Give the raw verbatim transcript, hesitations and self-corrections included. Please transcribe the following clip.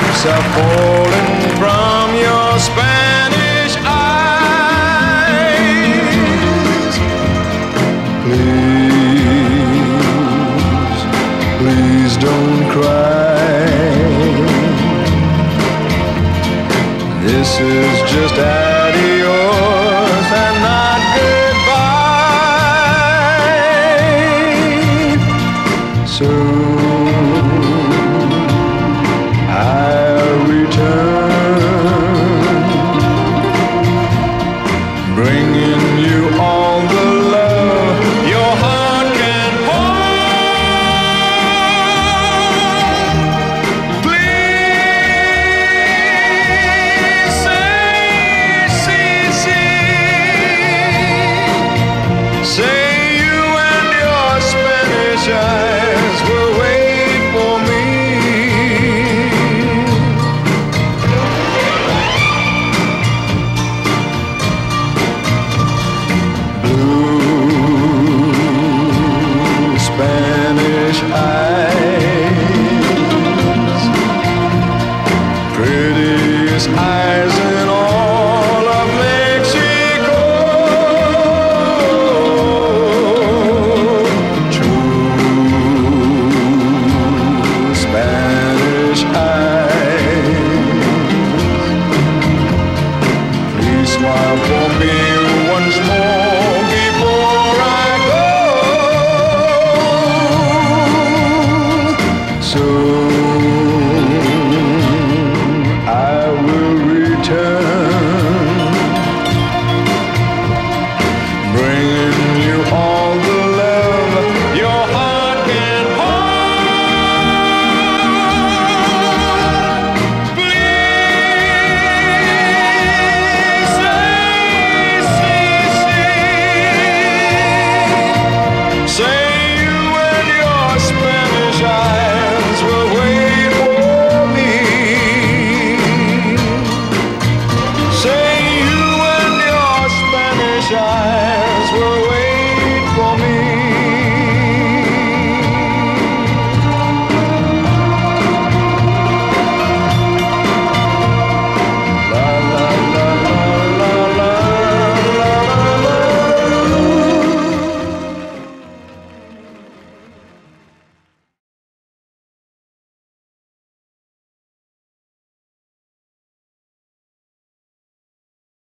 drops are falling from your Spanish eyes. Please, please don't cry. This is just adios and not goodbye. So I'll return, bringing you all the love your heart can hold. Please say, see, see, say you and your Spanish eyes will wait for me. Spanish eyes, prettiest eyes